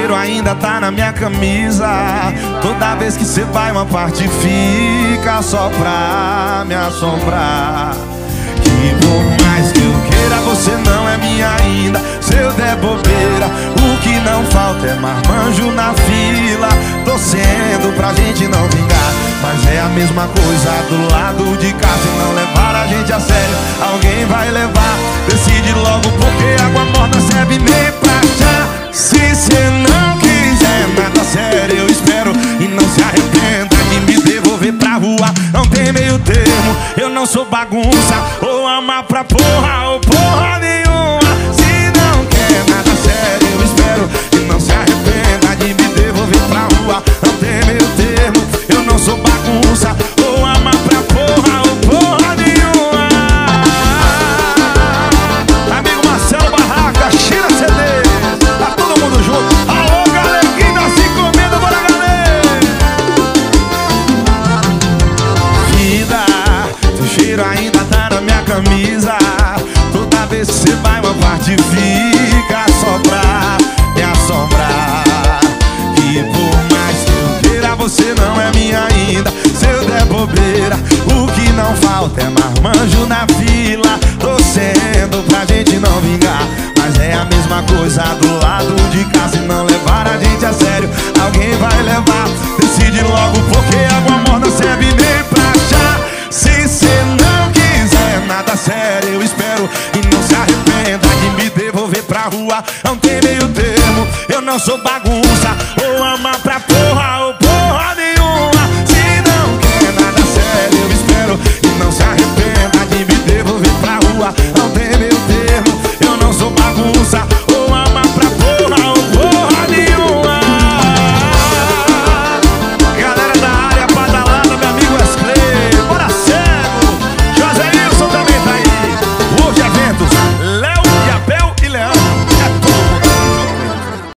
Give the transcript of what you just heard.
cheiro ainda tá na minha camisa. Toda vez que cê vai uma parte fica só pra me assombrar. E por mais que eu queira, você não é minha ainda. Se eu der bobeira, o que não falta é marmanjo na fila, torcendo pra gente não vingar. Mas é a mesma coisa do lado de cá. Se não levar a gente a sério, alguém vai levar. Decide logo, porque água morna serve nem pra chá. Se cê não quiser nada sério, eu espero e não se arrependa de me devolver pra rua. Não tem meio termo, eu não sou bagunça. Ou amar pra porra ou porra nenhuma. Se não quer nada sério, eu espero e não se arrependa de me devolver pra rua. Não tem meio termo, eu não sou bagunça. Ou amar pra porra ou porra nenhuma. Amigo Marcelo Barraca, China CD, tá todo mundo junto. Alô, galerinha, se comendo, bora, galera. Vida, teu cheiro ainda tá na minha camisa. Toda vez que cê vai uma parte fica só pra me assombrar. E por mais que eu queira, você não é minha ainda. Se eu der bobeira, o que não falta é marmanjo na fila, torcendo pra gente não vingar. Mas é a mesma coisa do lado de cá. Se não levar a gente a sério, alguém vai levar. Decide logo, porque água morna serve nem pra chá. Se cê não quiser nada sério, eu espero e não se arrependa de me devolver pra rua. Não tem meio termo, eu não sou bagunça. Ou amar pra porra ou porra nenhuma. Se não quer nada sério, eu espero e não se arrependa de me devolver pra rua. Não tem